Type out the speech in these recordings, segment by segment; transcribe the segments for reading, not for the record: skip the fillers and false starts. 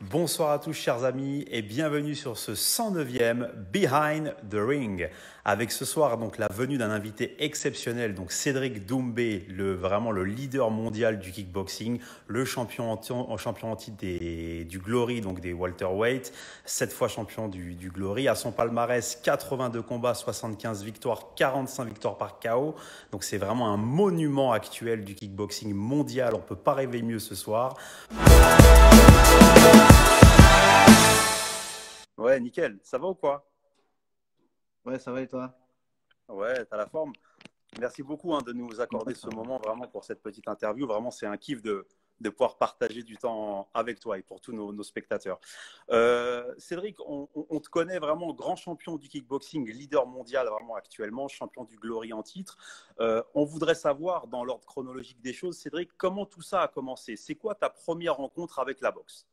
Bonsoir à tous chers amis et bienvenue sur ce 109e Behind the Ring avec ce soir donc la venue d'un invité exceptionnel, donc Cédric Doumbé, vraiment le leader mondial du kickboxing, le champion en titre du Glory, donc des welterweight, 7 fois champion du Glory, à son palmarès 82 combats, 75 victoires, 45 victoires par KO, donc c'est vraiment un monument actuel du kickboxing mondial, on peut pas rêver mieux ce soir. Ouais, nickel. Ça va ou quoi? Ouais, ça va et toi? Ouais, t'as la forme. Merci beaucoup de nous accorder Ouais, ce ça va. moment vraiment pour cette petite interview. Vraiment, c'est un kiff de pouvoir partager du temps avec toi et pour tous nos spectateurs. Cédric, on te connaît vraiment grand champion du kickboxing, leader mondial vraiment actuellement, champion du Glory en titre. On voudrait savoir, dans l'ordre chronologique des choses, Cédric, comment tout ça a commencé? C'est quoi ta première rencontre avec la boxe?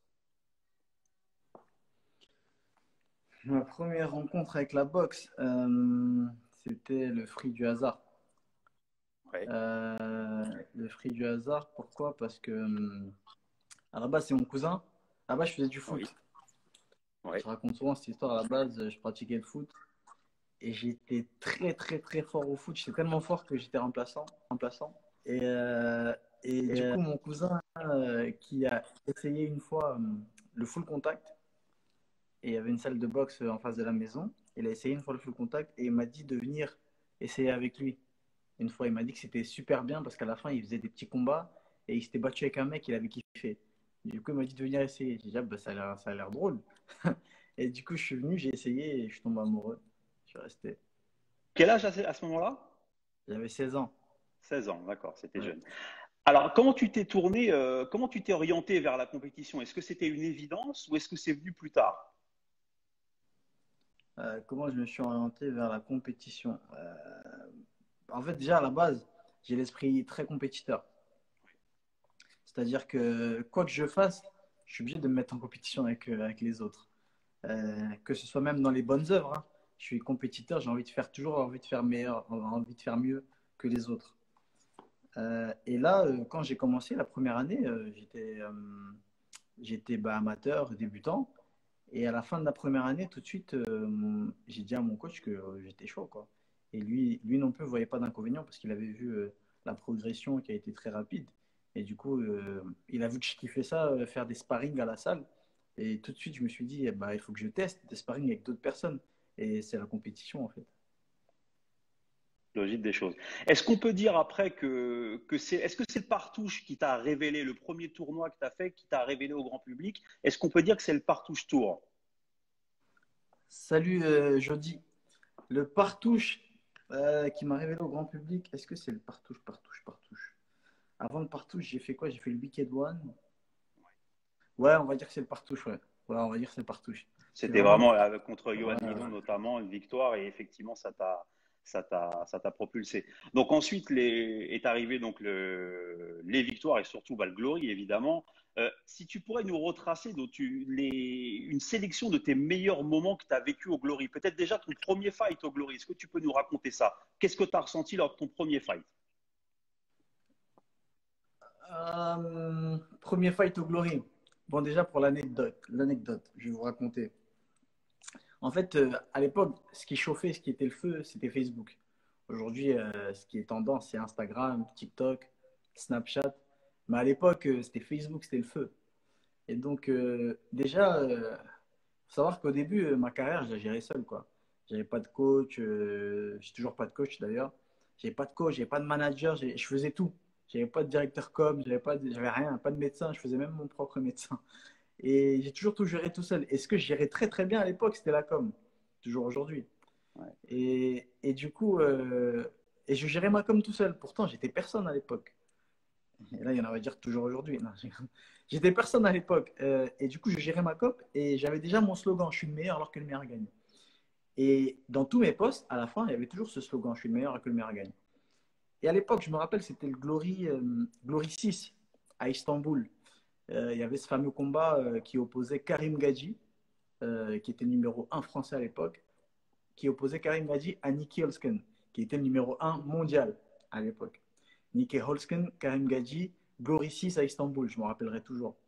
Ma première rencontre avec la boxe, c'était le fruit du hasard. Ouais, Le fruit du hasard, pourquoi? Parce que à la base, c'est mon cousin. À la base, je faisais du oui, foot. ouais. Je raconte souvent cette histoire. À la base, je pratiquais le foot et j'étais très, très, très fort au foot. J'étais tellement fort que j'étais remplaçant. Et, euh, et du coup, mon cousin qui a essayé une fois le full contact, et il y avait une salle de boxe en face de la maison. Il a essayé une fois le full contact et il m'a dit de venir essayer avec lui. Une fois, il m'a dit que c'était super bien parce qu'à la fin, il faisait des petits combats et il s'était battu avec un mec, il avait kiffé. Du coup, il m'a dit de venir essayer. J'ai dit, ah, bah, ça a l'air drôle. Et du coup, je suis venu, j'ai essayé et je suis tombé amoureux. Je suis resté. Quel âge à ce moment-là? J'avais 16 ans. 16 ans, d'accord, c'était Ouais. jeune. Alors, comment tu t'es tourné, comment tu t'es orienté vers la compétition? Est-ce que c'était une évidence ou est-ce que c'est venu plus tard? Comment je me suis orienté vers la compétition? En fait, déjà à la base, j'ai l'esprit très compétiteur. C'est-à-dire que quoi que je fasse, je suis obligé de me mettre en compétition avec les autres. Que ce soit même dans les bonnes œuvres, hein. Je suis compétiteur, j'ai envie de faire toujours envie de faire meilleur, envie de faire mieux que les autres. Et là, quand j'ai commencé la première année, j'étais amateur, débutant. Et à la fin de la première année, tout de suite, j'ai dit à mon coach que j'étais chaud, quoi. Et lui non plus ne voyait pas d'inconvénient parce qu'il avait vu la progression qui a été très rapide. Et du coup, il a vu que je kiffais ça, faire des sparring à la salle. Et tout de suite, je me suis dit, eh ben, il faut que je teste des sparring avec d'autres personnes. Et c'est la compétition, en fait. Logique des choses. Est-ce qu'on peut dire après est-ce que c'est le partouche qui t'a révélé, le premier tournoi que tu as fait, qui t'a révélé au grand public? Est-ce qu'on peut dire que c'est le partouche tour? Salut, Jody. Le partouche qui m'a révélé au grand public, est-ce que c'est le partouche? Avant le partouche, j'ai fait quoi? J'ai fait le Wicked One. Ouais, on va dire que c'est le partouche, ouais. Ouais, on va dire que c'est le partouche. C'est C'était vraiment. vraiment contre Ouais, Johan Guidon notamment une victoire et effectivement ça t'a propulsé. Donc ensuite est arrivé donc les victoires et surtout le Glory évidemment. Si tu pourrais nous retracer une sélection de tes meilleurs moments que tu as vécu au Glory, peut-être déjà ton premier fight au Glory, est-ce que tu peux nous raconter ça? Qu'est-ce que tu as ressenti lors de ton premier fight? premier fight au Glory. Bon, déjà pour l'anecdote, je vais vous raconter. En fait, à l'époque, ce qui chauffait, ce qui était le feu, c'était Facebook. Aujourd'hui, ce qui est tendance, c'est Instagram, TikTok, Snapchat. Mais à l'époque, c'était Facebook, c'était le feu. Et donc, déjà, faut savoir qu'au début, ma carrière, je la gérais seul, quoi. J'avais pas de coach, j'ai toujours pas de coach d'ailleurs. J'avais pas de coach, j'avais pas de manager, je faisais tout. J'avais pas de directeur com, j'avais rien, pas de médecin, je faisais même mon propre médecin. Et j'ai toujours tout géré tout seul. Et ce que je gérais très très bien à l'époque, c'était la com, toujours aujourd'hui. Ouais. Et du coup, et je gérais ma com tout seul. Pourtant, j'étais personne à l'époque. Et là, il y en a, on va dire toujours aujourd'hui. Non, j'étais personne à l'époque. Et du coup, je gérais ma com et j'avais déjà mon slogan, je suis le meilleur alors que le meilleur gagne. Et dans tous mes posts, à la fin, il y avait toujours ce slogan, je suis le meilleur alors que le meilleur gagne. Et à l'époque, je me rappelle, c'était le Glory 6 à Istanbul. Il y avait ce fameux combat qui opposait Karim Gadji, qui était numéro un français à l'époque, qui opposait Karim Gadji à Nicky Holzken, qui était le numéro un mondial à l'époque. Nicky Holzken, Karim Gadji, Glory 6 à Istanbul, je me rappellerai toujours.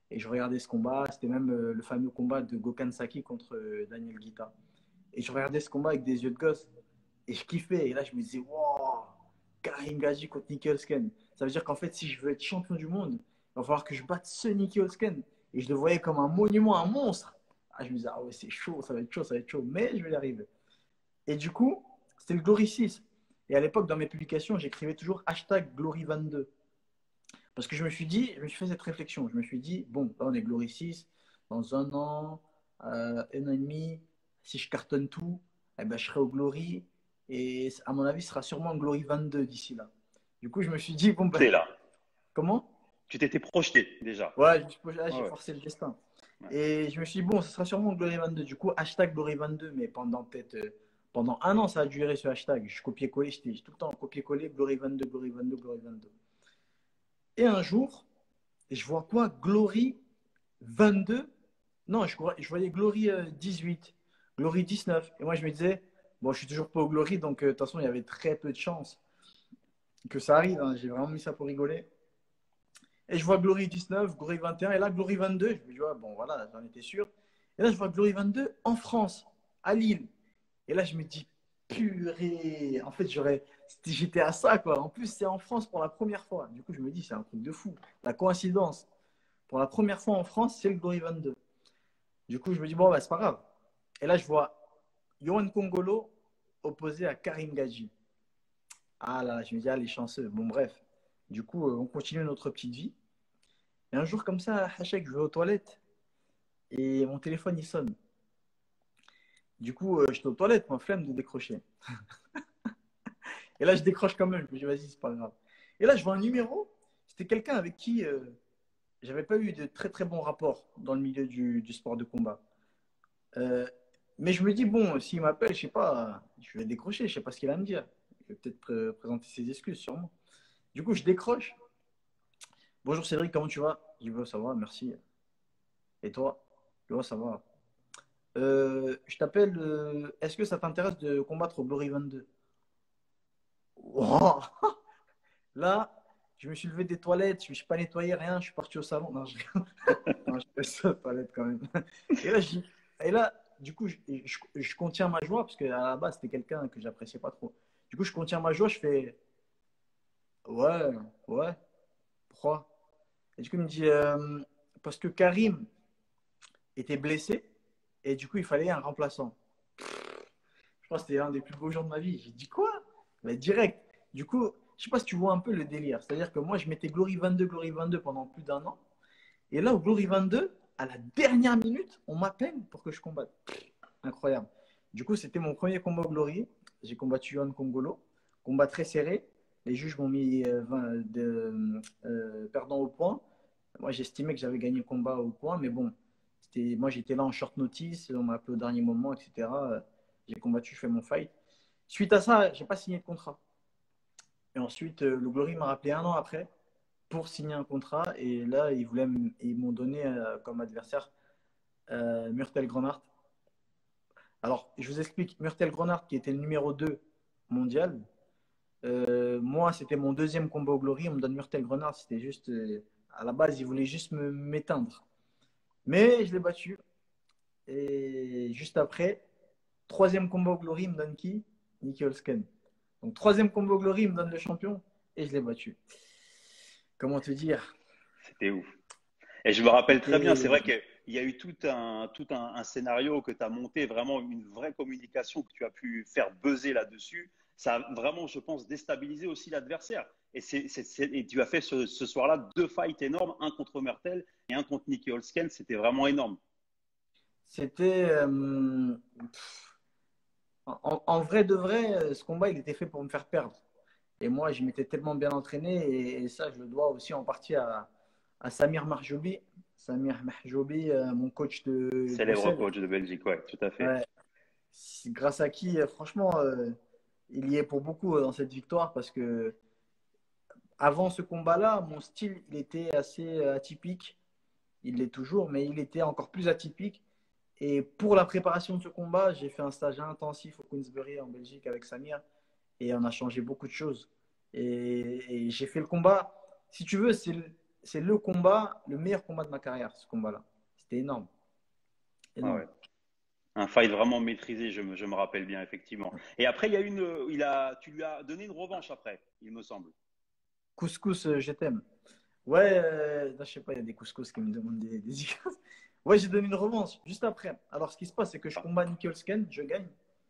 Et je regardais ce combat. C'était même le fameux combat de Gokhan Saki contre Daniel Guita. Et je regardais ce combat avec des yeux de gosse. Et je kiffais. Et là, je me disais, wow, Karim Gaji contre Nicky Holzken. Ça veut dire qu'en fait, si je veux être champion du monde, il va falloir que je batte ce Nicky Holzken. Et je le voyais comme un monument, un monstre. Ah, je me disais, ah ouais, c'est chaud, ça va être chaud, ça va être chaud. Mais je vais y arriver. Et du coup, c'était le Glory 6. Et à l'époque, dans mes publications, j'écrivais toujours hashtag Glory22. Parce que je me suis dit, je me suis fait cette réflexion. Je me suis dit, bon, là, on est Glory 6. Dans un an, un an et demi, si je cartonne tout, eh ben, je serai au Glory. Et à mon avis, ce sera sûrement Glory 22 d'ici là. Du coup, je me suis dit, bon, ben, T'es là. comment? Tu t'étais projeté déjà. Ouais, j'ai Ouais, ouais. forcé le destin. Ouais. Et je me suis dit, bon, ce sera sûrement Glory 22. Du coup, hashtag Glory 22, mais pendant peut-être pendant un an, ça a duré ce hashtag. Je copiais-collais, j'étais tout le temps copier-coller, Glory 22, Glory 22, Glory 22. Et un jour, je vois quoi? Glory 22? Non, je voyais Glory 18, Glory 19. Et moi, je me disais, bon, je suis toujours pas au Glory, donc de toute façon, il y avait très peu de chances que ça arrive. Hein. J'ai vraiment mis ça pour rigoler. Et je vois Glory 19, Glory 21, et là, Glory 22. Je me dis, ouais, bon, voilà, j'en étais sûr. Et là, je vois Glory 22 en France, à Lille. Et là, je me dis, purée, en fait, j'étais à ça, quoi. En plus, c'est en France pour la première fois. Du coup, je me dis, c'est un truc de fou. La coïncidence, pour la première fois en France, c'est le Glory 22. Du coup, je me dis, bon, bah, c'est pas grave. Et là, je vois Yohan Kongolo opposé à Karim Gadji. Ah là, je me dis, ah, les chanceux. Bon, bref. Du coup, on continue notre petite vie. Et un jour, comme ça, Hachek, je vais aux toilettes et mon téléphone, il sonne. Du coup, j'étais aux toilettes, ma flemme de décrocher. Et là, je décroche quand même. Je me dis, vas-y, c'est pas grave. Et là, je vois un numéro. C'était quelqu'un avec qui j'avais pas eu de très très bons rapports dans le milieu du sport de combat. Euh, mais je me dis, bon, s'il m'appelle, je sais pas, je vais décrocher, je sais pas ce qu'il va me dire. Il va peut-être présenter ses excuses, sûrement. Du coup, je décroche. Bonjour Cédric, comment tu vas? Je dis, bah, ça va, merci. Et toi? Je dis, ouais, ça va. Je t'appelle, est-ce que ça t'intéresse de combattre au Glory 22? Wow. Là, je me suis levé des toilettes, je ne me suis pas nettoyé, rien, je suis parti au salon. Non, non, je fais ça aux toilettes quand même. Et là, et là du coup, je contiens ma joie, parce qu'à la base, c'était quelqu'un que j'appréciais pas trop. Du coup, je contiens ma joie, je fais ouais, ouais, pourquoi? Et du coup, il me dit parce que Karim était blessé, et du coup, il fallait un remplaçant. Je pense que c'était l'un des plus beaux jours de ma vie. J'ai dit quoi? Mais direct. Du coup, je sais pas si tu vois un peu le délire. C'est-à-dire que moi, je mettais Glory 22 pendant plus d'un an. Et là, au Glory 22, à la dernière minute, on m'appelle pour que je combatte. Incroyable. Du coup, c'était mon premier combat au Glory. J'ai combattu Yohan Kongolo. Combat très serré. Les juges m'ont mis perdant au point. Moi, j'estimais que j'avais gagné le combat au point, mais bon, moi, j'étais là en short notice. On m'a appelé au dernier moment, etc. J'ai combattu, je fais mon fight. Suite à ça, j'ai pas signé de contrat. Et ensuite, le Glory m'a rappelé un an après pour signer un contrat. Et là, ils m'ont donné comme adversaire Murtel Grenard. Alors, je vous explique. Murtel Grenard, qui était le numéro 2 mondial. Moi, c'était mon deuxième combat au Glory. On me donne Murtel Grenard. C'était juste. À la base, ils voulaient juste m'éteindre. Mais je l'ai battu. Et juste après, troisième combat au Glory, il me donne qui? Nicky Holzken. Donc, troisième combat au Glory, il me donne le champion. Et je l'ai battu. Comment te dire? C'était ouf. Et je me rappelle très bien, c'est C'était vrai qu'il y a eu tout un scénario que tu as monté, vraiment une vraie communication que tu as pu faire buzzer là-dessus. Ça a vraiment, je pense, déstabilisé aussi l'adversaire. Et tu as fait ce soir-là deux fights énormes, un contre Mertel et un contre Nicky Holzken. C'était vraiment énorme. C'était. En vrai de vrai, ce combat, il était fait pour me faire perdre. Et moi, je m'étais tellement bien entraîné. Et ça, je le dois aussi en partie à Samir Marjoubi. Samir Marjoubi, mon coach de Célèbre Bruxelles. coach de Belgique, ouais, tout à fait. Ouais, grâce à qui, franchement, il y est pour beaucoup dans cette victoire parce que avant ce combat-là, mon style, il était assez atypique. Il l'est toujours, mais il était encore plus atypique. Et pour la préparation de ce combat, j'ai fait un stage intensif au Queensbury en Belgique avec Samir et on a changé beaucoup de choses. Et j'ai fait le combat. Si tu veux, c'est le combat, le meilleur combat de ma carrière, ce combat-là. C'était énorme. Ah Énorme. ouais. Un fight vraiment maîtrisé, je me rappelle bien, effectivement. Et après, il y a tu lui as donné une revanche après, il me semble. Couscous, je t'aime. Ouais, là, je sais pas, il y a des couscous qui me demandent des icônes. Ouais, j'ai donné une revanche juste après. Alors, ce qui se passe, c'est que je Ah, combats Nicholsken, je gagne.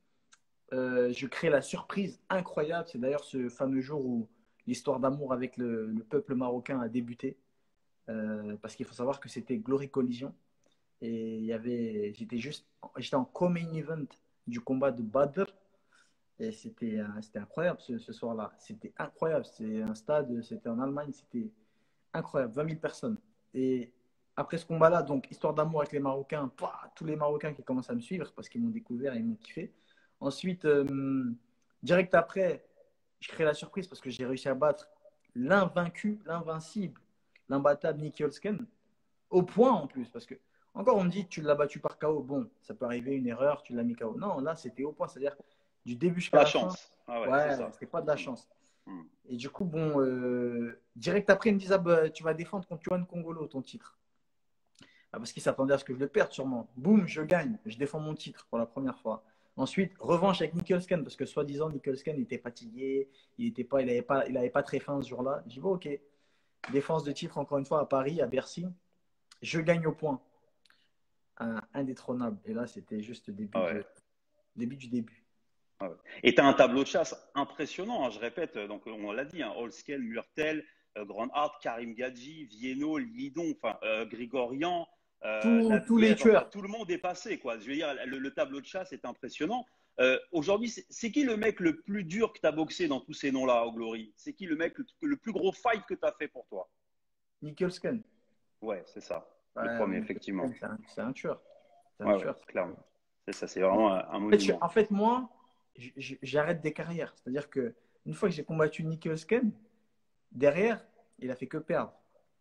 Je crée la surprise incroyable. C'est d'ailleurs ce fameux jour où l'histoire d'amour avec le peuple marocain a débuté. Parce qu'il faut savoir que c'était Glory Collision. Et j'étais en co-main event du combat de Badr. Et c'était incroyable ce soir-là. C'était incroyable. C'était un stade, c'était en Allemagne, c'était incroyable. 20 000 personnes. Et après ce combat-là, donc histoire d'amour avec les Marocains, tous les Marocains qui commencent à me suivre parce qu'ils m'ont découvert et ils m'ont kiffé. Ensuite, direct après, je crée la surprise parce que j'ai réussi à battre l'invaincu, l'invincible, l'imbattable Nicky Holzken, au point en plus. Parce que, encore, on me dit, tu l'as battu par KO. Bon, ça peut arriver, une erreur, tu l'as mis KO. Non, là, c'était au point. C'est-à-dire, du début jusqu'à la la fin, chance. Ah ouais, c'est ouais, ça. c'était pas de la Hmm, chance. hmm. Et du coup, bon, direct après, ils me disent, ah, bah, tu vas défendre contre Yohan Congolo ton titre. Ah, parce qu'ils s'attendaient à ce que je le perde sûrement. Boum, je gagne. Je défends mon titre pour la première fois. Ensuite, revanche avec Nicholsken, parce que soi-disant, Nicholsken était fatigué, il avait pas très faim ce jour-là. J'ai dit, bon, ok, défense de titre encore une fois à Paris, à Bercy. Je gagne au point. Indétrônable. Et là, c'était juste le Ah ouais. début du début. Ah ouais. Et tu as un tableau de chasse impressionnant, hein, je répète, donc on l'a dit, hein, Holsken, Murtel, Grand Hart, Karim Gadji, Vienno, Lidon, enfin, Grigorian, Tous les Laviev, enfin tueurs. tout le monde est passé, quoi. Je veux dire, le tableau de chasse est impressionnant. Aujourd'hui, c'est qui le mec le plus dur que tu as boxé dans tous ces noms-là au Glory? C'est qui le mec le plus gros fight que tu as fait pour toi? Nicholsken. Ouais, c'est ça, le Ouais, premier, Nicholsken, effectivement. c'est un tueur. C'est un Ouais, ouais, tueur. clairement. C'est ça, c'est vraiment un En fait, monument. en fait, moi, j'arrête des carrières. C'est-à-dire que une fois que j'ai combattu Nicholsken, derrière, il a fait que perdre.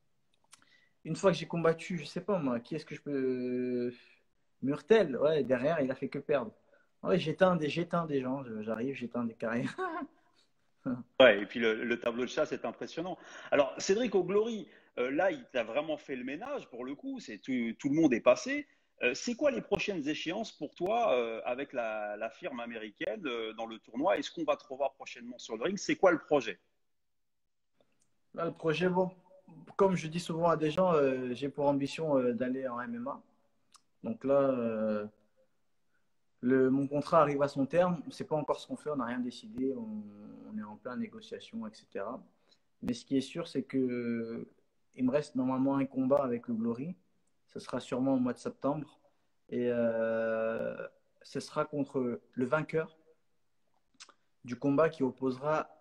Une fois que j'ai combattu, je sais pas moi, qui est-ce que je peux. Murtel, ouais, derrière, il a fait que perdre. Ouais, j'éteins des gens, j'arrive, j'éteins des carrières. Ouais, et puis le tableau de chasse est impressionnant. Alors, Cédric au Glory, là, il t'a vraiment fait le ménage pour le coup, tout le monde est passé. C'est quoi les prochaines échéances pour toi avec la firme américaine dans le tournoi? Est-ce qu'on va te revoir prochainement sur le ring? C'est quoi le projet? Là, le projet, bon, comme je dis souvent à des gens, j'ai pour ambition d'aller en MMA. Donc là, mon contrat arrive à son terme. On ne sait pas encore ce qu'on fait, on n'a rien décidé. On est en plein négociation, etc. Mais ce qui est sûr, c'est que il me reste normalement un combat avec le Glory. Ce sera sûrement au mois de septembre. Et ce sera contre le vainqueur du combat qui opposera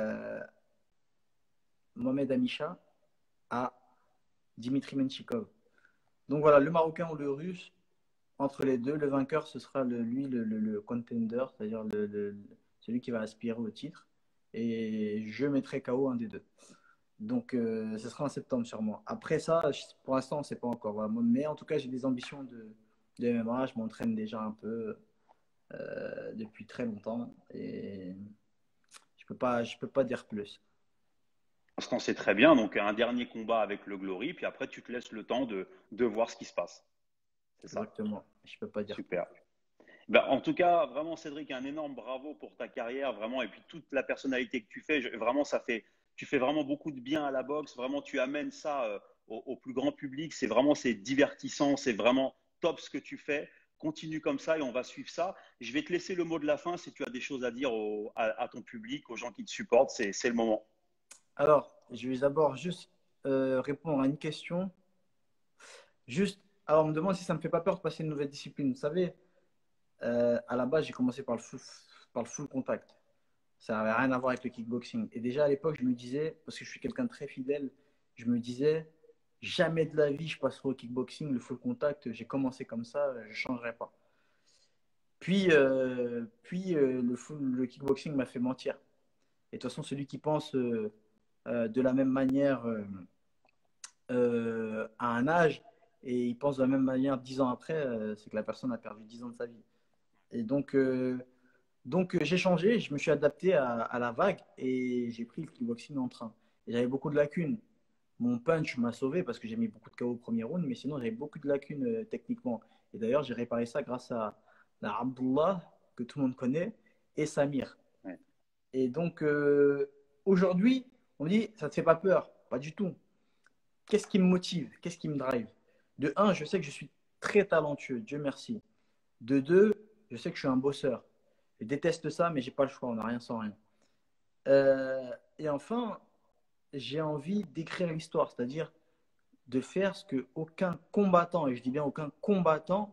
Mohamed Amisha à Dimitri Menchikov. Donc voilà, le Marocain ou le Russe, entre les deux, le vainqueur, ce sera le contender, c'est-à-dire celui qui va aspirer au titre. Et je mettrai KO un des deux. Donc, ce sera en septembre sûrement. Après ça, pour l'instant, on ne sait pas encore. Voilà. Mais en tout cas, j'ai des ambitions de MMA. Je m'entraîne déjà un peu depuis très longtemps. Et je peux pas dire plus. Pour l'instant, c'est très bien, donc un dernier combat avec le Glory, puis après, tu te laisses le temps de voir ce qui se passe. C'est ça? Exactement. Je peux pas dire plus. Super. Ben, en tout cas, vraiment, Cédric, un énorme bravo pour ta carrière, vraiment, et puis toute la personnalité que tu fais. Vraiment, tu fais vraiment beaucoup de bien à la boxe. Vraiment, tu amènes ça au plus grand public. C'est divertissant, c'est vraiment top ce que tu fais. Continue comme ça et on va suivre ça. Je vais te laisser le mot de la fin si tu as des choses à dire à ton public, aux gens qui te supportent. C'est le moment. Alors, je vais d'abord juste répondre à une question. Juste, alors, on me demande si ça me fait pas peur de passer une nouvelle discipline. Vous savez, à la base, j'ai commencé par le full contact. Ça n'avait rien à voir avec le kickboxing. Et déjà à l'époque, je me disais, parce que je suis quelqu'un de très fidèle, je me disais, jamais de la vie je passerai au kickboxing, le full contact. J'ai commencé comme ça, je ne changerai pas. Puis le kickboxing m'a fait mentir. Et de toute façon, celui qui pense de la même manière à un âge et il pense de la même manière 10 ans après, c'est que la personne a perdu 10 ans de sa vie. Et donc, j'ai changé, je me suis adapté à la vague et j'ai pris le kickboxing en train. Et j'avais beaucoup de lacunes. Mon punch m'a sauvé parce que j'ai mis beaucoup de KO au premier round, mais sinon, j'avais beaucoup de lacunes techniquement. Et d'ailleurs, j'ai réparé ça grâce à Abdullah, que tout le monde connaît, et Samir. Ouais. Et donc, aujourd'hui, on me dit, ça ne te fait pas peur? Pas du tout. Qu'est-ce qui me motive? Qu'est-ce qui me drive? De un, je sais que je suis très talentueux, Dieu merci. De deux, je sais que je suis un bosseur. Je déteste ça, mais j'ai pas le choix, on n'a rien sans rien. Et enfin, j'ai envie d'écrire l'histoire, c'est-à-dire de faire ce que aucun combattant, et je dis bien aucun combattant,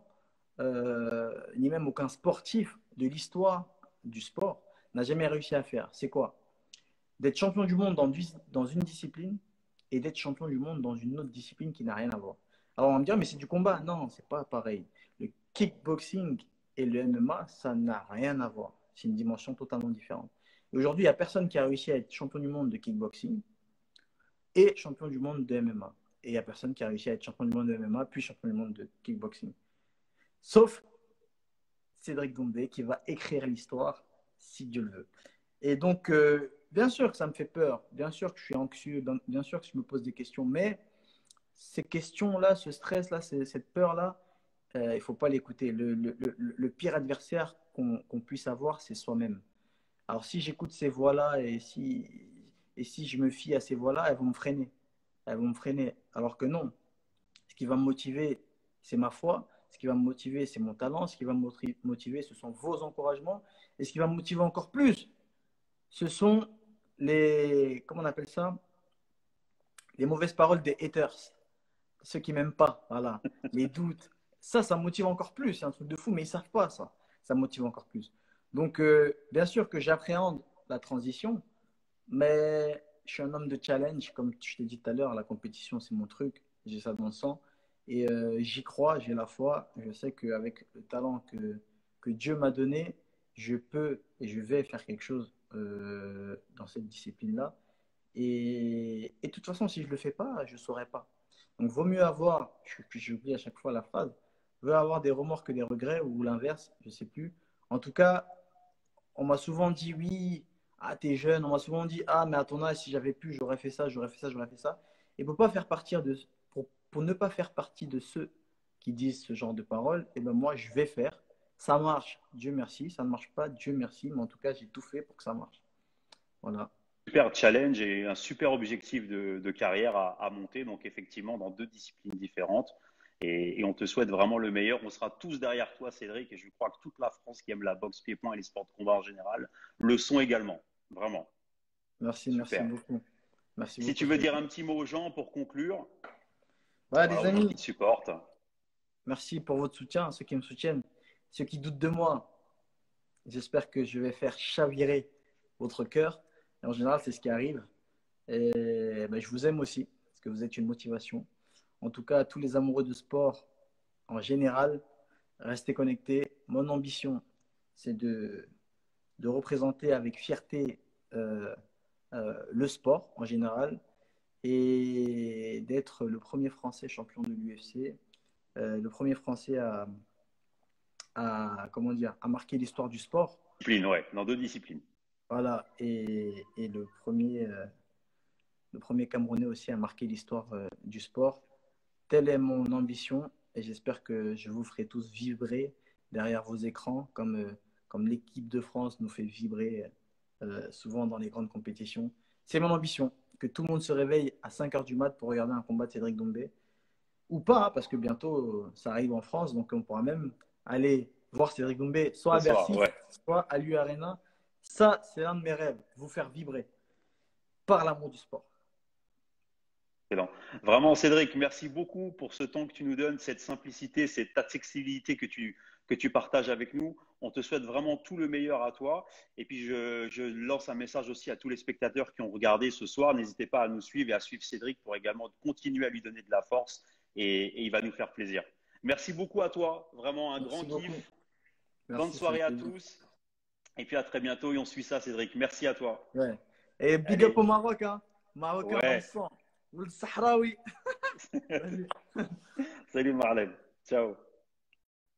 ni même aucun sportif de l'histoire du sport n'a jamais réussi à faire. C'est quoi? D'être champion du monde dans une discipline et d'être champion du monde dans une autre discipline qui n'a rien à voir. Alors on va me dire, mais c'est du combat. Non, c'est pas pareil. Le kickboxing et le MMA, ça n'a rien à voir. C'est une dimension totalement différente. Et aujourd'hui, il n'y a personne qui a réussi à être champion du monde de kickboxing et champion du monde de MMA. Et il n'y a personne qui a réussi à être champion du monde de MMA puis champion du monde de kickboxing. Sauf Cédric Doumbé qui va écrire l'histoire si Dieu le veut. Et donc, bien sûr que ça me fait peur, bien sûr que je suis anxieux, bien sûr que je me pose des questions, mais ces questions-là, ce stress-là, cette peur-là, il ne faut pas l'écouter. Le pire adversaire qu'on puisse avoir, c'est soi-même. Alors, si j'écoute ces voix-là et si je me fie à ces voix-là, elles vont me freiner. Elles vont me freiner. Alors que non, ce qui va me motiver, c'est ma foi. Ce qui va me motiver, c'est mon talent. Ce qui va me motiver, ce sont vos encouragements. Et ce qui va me motiver encore plus, ce sont comment on appelle ça? Les mauvaises paroles des haters. Ceux qui m'aiment pas, voilà. Les doutes. Ça motive encore plus. C'est un truc de fou, mais ils savent pas ça. Ça motive encore plus. Donc, bien sûr que j'appréhende la transition, mais je suis un homme de challenge. Comme je t'ai dit tout à l'heure, la compétition, c'est mon truc. J'ai ça dans le sang. Et j'y crois, j'ai la foi. Je sais qu'avec le talent que Dieu m'a donné, je peux et je vais faire quelque chose dans cette discipline-là. Et de toute façon, si je ne le fais pas, je ne saurais pas. Donc, vaut mieux avoir, puis j'oublie à chaque fois la phrase, vaut avoir des remords que des regrets ou l'inverse, je ne sais plus. En tout cas, on m'a souvent dit oui, ah, t'es jeune. On m'a souvent dit ah, mais à ton âge, si j'avais pu, j'aurais fait ça, j'aurais fait ça, j'aurais fait ça. Et pour ne pas faire partie de ceux qui disent ce genre de paroles, et ben moi, je vais faire. Ça marche, Dieu merci. Ça ne marche pas, Dieu merci. Mais en tout cas, j'ai tout fait pour que ça marche. Voilà. Super challenge et un super objectif de carrière à monter. Donc, effectivement, dans deux disciplines différentes. Et on te souhaite vraiment le meilleur. On sera tous derrière toi, Cédric. Et je crois que toute la France qui aime la boxe pied-point et les sports de combat en général le sont également. Vraiment. Merci Super. beaucoup. Merci Si beaucoup. tu veux dire un petit mot aux gens pour conclure, Voilà, voilà, les aux gens amis, qui te supportent. merci pour votre soutien, ceux qui me soutiennent, ceux qui doutent de moi. J'espère que je vais faire chavirer votre cœur. Et en général, c'est ce qui arrive. Et ben, je vous aime aussi, parce que vous êtes une motivation. En tout cas, à tous les amoureux de sport, en général, restez connectés. Mon ambition, c'est de représenter avec fierté le sport en général et d'être le premier Français champion de l'UFC, le premier Français comment dire, à marquer l'histoire du sport. Discipline, ouais, dans deux disciplines. Voilà, et le premier Camerounais aussi à marquer l'histoire du sport. Telle est mon ambition et j'espère que je vous ferai tous vibrer derrière vos écrans comme l'équipe de France nous fait vibrer souvent dans les grandes compétitions. C'est mon ambition, que tout le monde se réveille à 5 heures du mat pour regarder un combat de Cédric Doumbé. Ou pas, hein, parce que bientôt ça arrive en France, donc on pourra même aller voir Cédric Doumbé soit Ce à soir, Bercy, ouais. soit à l'U Arena. Ça, c'est l'un de mes rêves, vous faire vibrer par l'amour du sport. Excellent. Vraiment, Cédric, merci beaucoup pour ce temps que tu nous donnes, cette simplicité, cette accessibilité que tu partages avec nous. On te souhaite vraiment tout le meilleur à toi. Et puis, je lance un message aussi à tous les spectateurs qui ont regardé ce soir. N'hésitez pas à nous suivre et à suivre Cédric pour également continuer à lui donner de la force et il va nous faire plaisir. Merci beaucoup à toi. Vraiment un Merci grand beaucoup. kiff. Bonne Merci, soirée à tous. Et puis à très bientôt et on suit ça, Cédric. Merci à toi. ouais. Et big up Allez. au Maroc, hein. Marocain dans le Ouais. sang. Ou le Sahraoui. Salut Marlène. Ciao.